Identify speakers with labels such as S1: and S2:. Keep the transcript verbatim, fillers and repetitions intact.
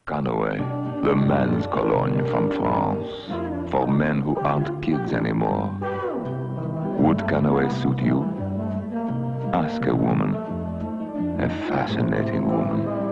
S1: Canoe, the men's cologne from France, for men who aren't kids anymore. Would Canoe suit you? Ask a woman, a fascinating woman.